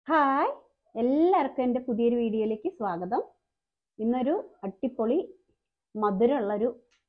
Hi, എല്ലാവർക്കും എൻ്റെ പുതിയൊരു വീഡിയോയിലേക്ക് സ്വാഗതം. ഇന്നൊരു അടിപൊളി മധുരമുള്ളൊരു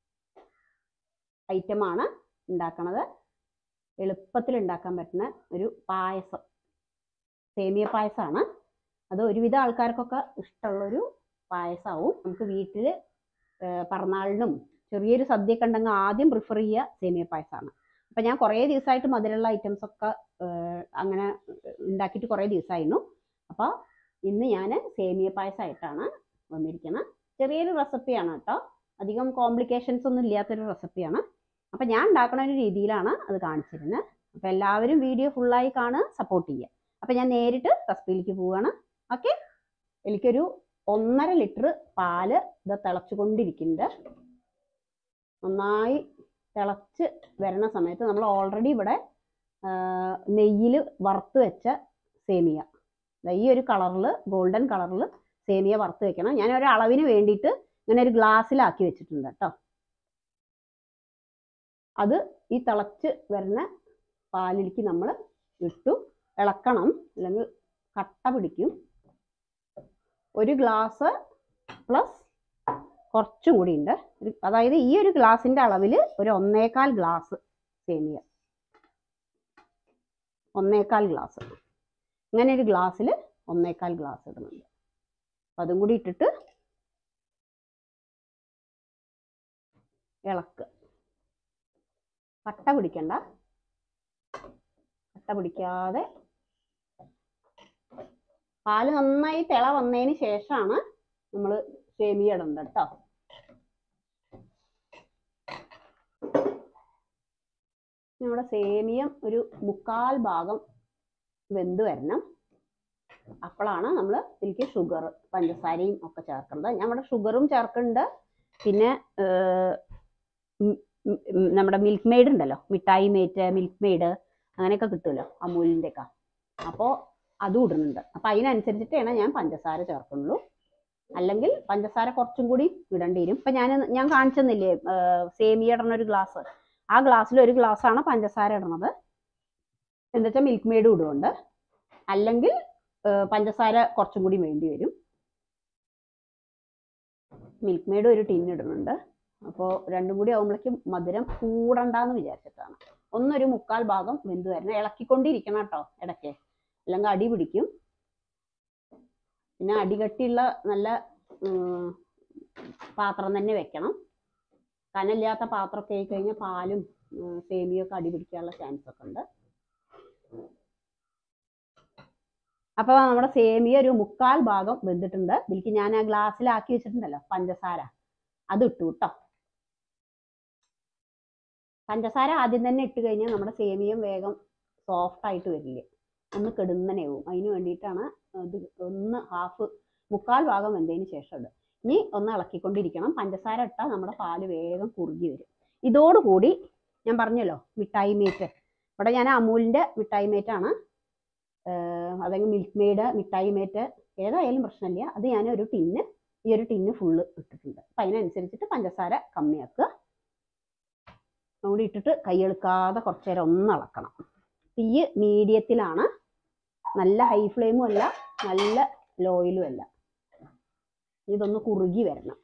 ഐറ്റമാണ് ഉണ്ടാക്കണത്. എളുപ്പത്തിൽ ഉണ്ടാക്കാൻ പറ്റുന്ന ഒരു പായസം, സേമിയ പായസമാണ്. അത് ഒരുവിധ ആൾക്കാർക്കൊക്കെ ഇഷ്ടമുള്ളൊരു പായസമാവും. നമുക്ക് വീട്ടിൽ പിറന്നാളിനും ചെറിയൊരു സദ്യയൊക്കെ ഉണ്ടെങ്കിൽ ആദ്യം പ്രിഫർ ചെയ്യുക സേമിയ പായസമാണ്. അപ്പം ഞാൻ കുറേ ദിവസമായിട്ട് മധുരമുള്ള ഐറ്റംസൊക്കെ അങ്ങനെ ഉണ്ടാക്കിയിട്ട് കുറേ ദിവസമായിരുന്നു. അപ്പോൾ ഇന്ന് ഞാൻ സേമിയ പായസമായിട്ടാണ് വന്നിരിക്കുന്നത്. ചെറിയൊരു റെസിപ്പിയാണ് കേട്ടോ, അധികം കോംപ്ലിക്കേഷൻസ് ഒന്നും ഇല്ലാത്തൊരു റെസിപ്പിയാണ്. അപ്പം ഞാൻ ഉണ്ടാക്കുന്ന ഒരു രീതിയിലാണ് അത് കാണിച്ചിരുന്നത്. അപ്പോൾ എല്ലാവരും വീഡിയോ ഫുള്ളായി കാണുക, സപ്പോർട്ട് ചെയ്യുക. അപ്പം ഞാൻ നേരിട്ട് റെസിപ്പിയിലേക്ക് പോവുകയാണ്. ഓക്കെ, എനിക്കൊരു 1.5 ലിറ്റർ പാല് ഇത് തിളച്ചുകൊണ്ടിരിക്കുന്നുണ്ട്. നന്നായി തിളച്ച് വരുന്ന സമയത്ത് നമ്മൾ ഓൾറെഡി ഇവിടെ നെയ്യിൽ വറുത്ത് വെച്ച സേമിയ, ഈ ഒരു കളറിൽ, ഗോൾഡൻ കളറിൽ സേമിയ വറുത്ത് വെക്കണം. ഞാൻ ഒരു അളവിന് വേണ്ടിയിട്ട് ഇങ്ങനെ ഒരു ഗ്ലാസ്സിലാക്കി വെച്ചിട്ടുണ്ട് കേട്ടോ. അത് ഈ തിളച്ച് വരുന്ന പാലിലേക്ക് നമ്മൾ ഇട്ടു ഇളക്കണം, അല്ലെങ്കിൽ കട്ട പിടിക്കും. ഒരു ഗ്ലാസ് പ്ലസ് കുറച്ചും കൂടി ഉണ്ട്. അതായത് ഈ ഒരു ഗ്ലാസിൻ്റെ അളവിൽ ഒരു 1.25 ഗ്ലാസ് സേമിയ, 1.25 ഗ്ലാസ്, ഇങ്ങനെ ഒരു ഗ്ലാസ്സിൽ 1.25 ഗ്ലാസ് ഇടുന്നുണ്ട്. അതും കൂടി ഇട്ടിട്ട് ഇളക്കുക. കട്ട പിടിക്കണ്ട, കട്ട പിടിക്കാതെ പാല് നന്നായി തിള വന്നതിന് ശേഷമാണ് നമ്മൾ സേമിയ ഇടുന്നത് കേട്ടോ. നമ്മുടെ സേമിയം ഒരു 1/4 ഭാഗം വെന്ത് വരണം. അപ്പോഴാണ് നമ്മൾ ഇതിലേക്ക് ഷുഗർ, പഞ്ചസാരയും ഒക്കെ ചേർക്കുന്നത്. ഞാൻ ഇവിടെ ഷുഗറും ചേർക്കുന്നുണ്ട്. പിന്നെ നമ്മുടെ മിൽക്ക് മെയ്ഡ് ഉണ്ടല്ലോ, മിഠായി മേറ്റ്, മിൽക്ക് മെയ്ഡ് അങ്ങനെയൊക്കെ കിട്ടുമല്ലോ അമൂലിൻ്റെ ഒക്കെ, അപ്പോൾ അതും ഇടുന്നുണ്ട്. അപ്പോൾ അതിനനുസരിച്ചിട്ടാണ് ഞാൻ പഞ്ചസാര ചേർക്കുന്നുള്ളൂ. അല്ലെങ്കിൽ പഞ്ചസാര കുറച്ചും കൂടി ഇടേണ്ടി വരും. ഇപ്പം ഞാൻ കാണിച്ചെന്നില്ലേ സേമിയ ഇടണ ഒരു ഗ്ലാസ്, ആ ഗ്ലാസ്സിൽ ഒരു ഗ്ലാസ്സാണ് പഞ്ചസാര ഇടണത്. എന്താ വെച്ചാൽ മിൽക്ക് മെയ്ഡ് ഇടുന്നുണ്ട്, അല്ലെങ്കിൽ പഞ്ചസാര കുറച്ചും കൂടി വേണ്ടി വരും. മിൽക്ക് മെയ്ഡ് ഒരു ടിൻ ഇടുന്നുണ്ട്. അപ്പോൾ രണ്ടും കൂടി ആകുമ്പോഴേക്കും മധുരം കൂടണ്ടെന്ന് വിചാരിച്ചിട്ടാണ്. 1/4 ഭാഗം വെന്ത് വരണം. ഇളക്കിക്കൊണ്ടിരിക്കണം കേട്ടോ ഇടയ്ക്ക്, അല്ലെങ്കിൽ അടി പിടിക്കും. പിന്നെ അടികട്ടിയുള്ള നല്ല പാത്രം തന്നെ വെക്കണം. കനലില്ലാത്ത പാത്രമൊക്കെ ആയി കഴിഞ്ഞാൽ പാലും സേമിയൊക്കെ അടി പിടിക്കാനുള്ള ചാൻസ് ഒക്കെ ഉണ്ട്. അപ്പോൾ നമ്മുടെ സേമിയ ഒരു 1/4 ഭാഗം വെന്തിട്ടുണ്ട്. ഇതിലേക്ക് ഞാൻ ആ ഗ്ലാസ്സിലാക്കി വെച്ചിട്ടുണ്ടല്ലോ പഞ്ചസാര, അത് ഇട്ടു കേട്ടോ. പഞ്ചസാര ആദ്യം തന്നെ ഇട്ട് കഴിഞ്ഞാൽ നമ്മുടെ സേമിയം വേഗം സോഫ്റ്റ് ആയിട്ട് വരില്ല, ഒന്ന് കെടുന്നനെയാവും. അതിന് വേണ്ടിയിട്ടാണ് ഇത് 1/2 ഭാഗം വെന്തതിന് ശേഷം ഇടുക. ഇനി ഒന്ന് ഇളക്കിക്കൊണ്ടിരിക്കണം. പഞ്ചസാര ഇട്ടാൽ നമ്മുടെ പാല് വേഗം കുറുകി വരും. ഇതോടുകൂടി ഞാൻ പറഞ്ഞല്ലോ മിഠായി മേറ്റ്, ഇവിടെ ഞാൻ അമൂലിൻ്റെ മിഠായി മേറ്റാണ്, അല്ലെങ്കിൽ മിൽക്ക് മെയ്ഡ്, മിഠായി മേറ്റ് ഏതായാലും പ്രശ്നമില്ല. അത് ഞാൻ ഈ ഒരു ടിന്ന് ഫുള്ള് ഇട്ടിട്ടുണ്ട്. അപ്പം അതിനനുസരിച്ചിട്ട് പഞ്ചസാര കമ്മിയാക്കുക. കൂടി ഇട്ടിട്ട് കൈയെടുക്കാതെ കുറച്ച് നേരം ഒന്ന് ഇളക്കണം. തീ മീഡിയത്തിലാണ്, നല്ല ഹൈ ഫ്ലെയിമും അല്ല നല്ല ലോയിലും അല്ല. ഇതൊന്ന് കുറുകി വരണം.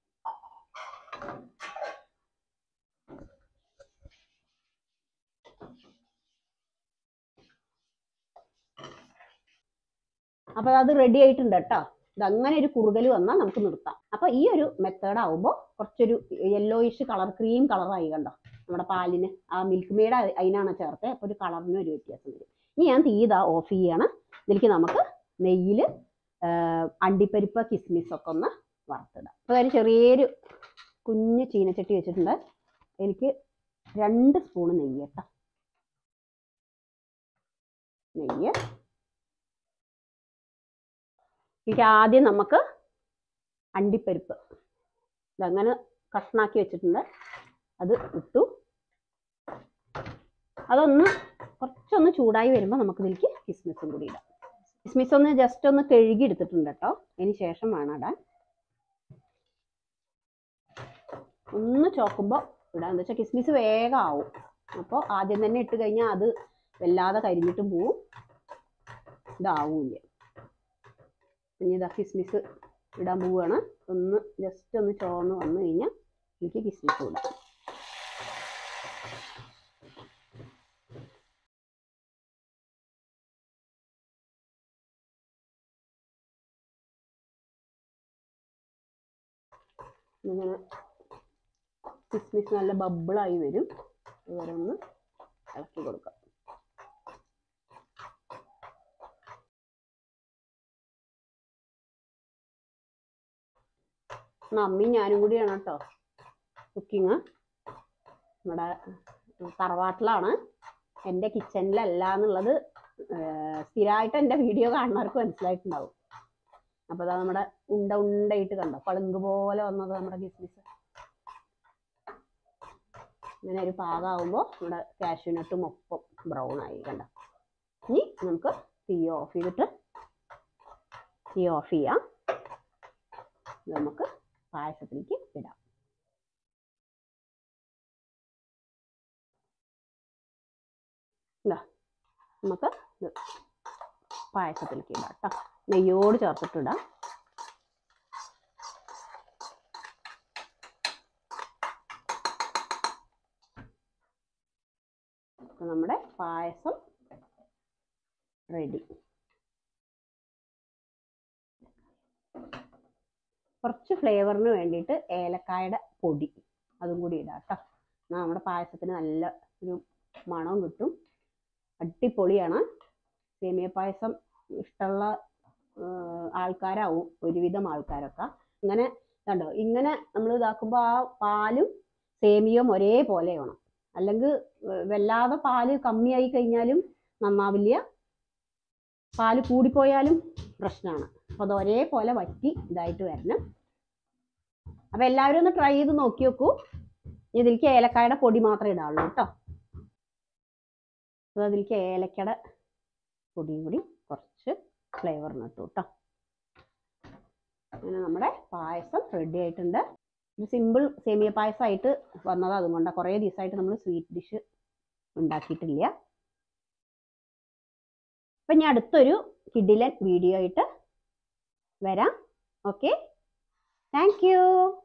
അപ്പോൾ അത് റെഡി ആയിട്ടുണ്ട് കേട്ടോ. ഇതങ്ങനെ ഒരു കുറുകൽ വന്നാൽ നമുക്ക് നിർത്താം. അപ്പോൾ ഈ ഒരു മെത്തേഡ് ആവുമ്പോൾ കുറച്ചൊരു യെല്ലോയിഷ് കളർ, ക്രീം കളറായി കണ്ടോ നമ്മുടെ പാലിന്. ആ മിൽക്ക് മെയ്ഡ് അതിനാണ് ചേർത്തത്, അപ്പോൾ ഒരു കളറിന് ഒരു വ്യത്യാസം വരും. ഇനി ഞാൻ തീ ഓഫ് ചെയ്യണം. ഇതിലേക്ക് നമുക്ക് നെയ്യിൽ അണ്ടിപ്പരിപ്പ്, കിസ്മിസൊക്കെ ഒന്ന് വറുത്തിടാം. അപ്പോൾ അതിന് ചെറിയൊരു കുഞ്ഞ് ചീനച്ചട്ടി വെച്ചിട്ടുണ്ട്. എനിക്ക് 2 സ്പൂണ് നെയ്യ് കേട്ടോ. നെയ്യ് എനിക്ക് ആദ്യം നമുക്ക് അണ്ടിപ്പരിപ്പ് ഇതങ്ങനെ കഷ്ണാക്കി വെച്ചിട്ടുണ്ട്, അത് ഇട്ടു. അതൊന്ന് കുറച്ചൊന്ന് ചൂടായി വരുമ്പോൾ നമുക്ക് ഇതിലേക്ക് കിസ്മിസും കൂടി ഇടാം. കിസ്മിസ് ഒന്ന് ജസ്റ്റ് ഒന്ന് കഴുകി എടുത്തിട്ടുണ്ട് കേട്ടോ. അതിന് ശേഷം വേണം ഇടാൻ. ഒന്ന് ചോക്കുമ്പോൾ ഇടാം. എന്താ വെച്ചാൽ കിസ്മിസ് വേഗം ആവും. അപ്പോൾ ആദ്യം തന്നെ ഇട്ട് കഴിഞ്ഞാൽ അത് വല്ലാതെ കരിഞ്ഞിട്ടും പോവും. ഇതാവില്ല. ഇനി ഇതാ കിസ്മിസ് ഇടാൻ പോവുകയാണ്. ഒന്ന് ജസ്റ്റ് ഒന്ന് ചോന്ന് വന്നു കഴിഞ്ഞാൽ എനിക്ക് കിസ്മിസ് ഇടാം. ഇങ്ങനെ കിസ്മിസ് നല്ല ബബിളായി വരും. അതുവരെ ഒന്ന് ഇളക്കി കൊടുക്കാം. മമ്മി ഞാനും കൂടിയാണ് കേട്ടോ കുക്കിങ്. നമ്മുടെ തറവാട്ടിലാണ്, എൻ്റെ കിച്ചണിലല്ല എന്നുള്ളത് സ്ഥിരമായിട്ട് എൻ്റെ വീഡിയോ കാണുന്നവർക്ക് മനസ്സിലായിട്ടുണ്ടാവും. അപ്പോൾ അതാ നമ്മുടെ ഉണ്ടയായിട്ട് കണ്ടോ, പളുങ്ക് പോലെ വന്നത് നമ്മുടെ കിസ്മിസ്. ഇങ്ങനെ ഒരു പാകമാകുമ്പോൾ നമ്മുടെ കാഷ്യൂനട്ടും ഒപ്പം ബ്രൗൺ ആയി കണ്ടോ. ഇനി നമുക്ക് തീ ഓഫ് ചെയ്തിട്ട് ചെയ്യാം. നമുക്ക് പായസത്തിലേക്ക് ഇടാം. നമുക്ക് പായസത്തിലേക്ക് ഇടാം കേട്ടോ. നെയ്യോട് ചേർത്തിട്ടിടാം. നമ്മുടെ പായസം റെഡി. കുറച്ച് ഫ്ലേവറിന് വേണ്ടിയിട്ട് ഏലക്കായുടെ പൊടി അതും കൂടി ഇടാം കേട്ടോ. നമ്മുടെ പായസത്തിന് നല്ല ഒരു മണവും കിട്ടും. അടിപൊളിയാണ്. സേമിയ പായസം ഇഷ്ടമുള്ള ആൾക്കാരാവും ഒരുവിധം ആൾക്കാരൊക്കെ. ഇങ്ങനെ കണ്ടോ, ഇങ്ങനെ നമ്മൾ ഇതാക്കുമ്പോൾ ആ പാലും സേമിയയും ഒരേപോലെ വേണം. അല്ലെങ്കിൽ വല്ലാതെ പാല് കമ്മിയായി കഴിഞ്ഞാലും നന്നാവില്ല, പാല് കൂടിപ്പോയാലും പ്രശ്നമാണ്. അപ്പോൾ അത് ഒരേപോലെ വറ്റി ഇതായിട്ട് വരണം. അപ്പോൾ എല്ലാവരും ഒന്ന് ട്രൈ ചെയ്ത് നോക്കി നോക്കൂ. ഇതിലേക്ക് ഏലക്കായുടെ പൊടി മാത്രമേ ഇടാവുള്ളൂ കേട്ടോ. അപ്പോൾ അതിലേക്ക് ഏലക്കയുടെ പൊടിയും കൂടി കുറച്ച് ഫ്ലേവറിന് ഇട്ടു കേട്ടോ. അങ്ങനെ നമ്മുടെ പായസം റെഡി ആയിട്ടുണ്ട്. ഒരു സിമ്പിൾ സേമിയ പായസമായിട്ട് വന്നത് അതുകൊണ്ടാണ്. കുറേ ദിവസമായിട്ട് നമ്മൾ സ്വീറ്റ് ഡിഷ് ഉണ്ടാക്കിയിട്ടില്ല. അപ്പം ഞാൻ അടുത്തൊരു കിഡിലൻ വീഡിയോ ആയിട്ട് വരാം. Okay, thank U.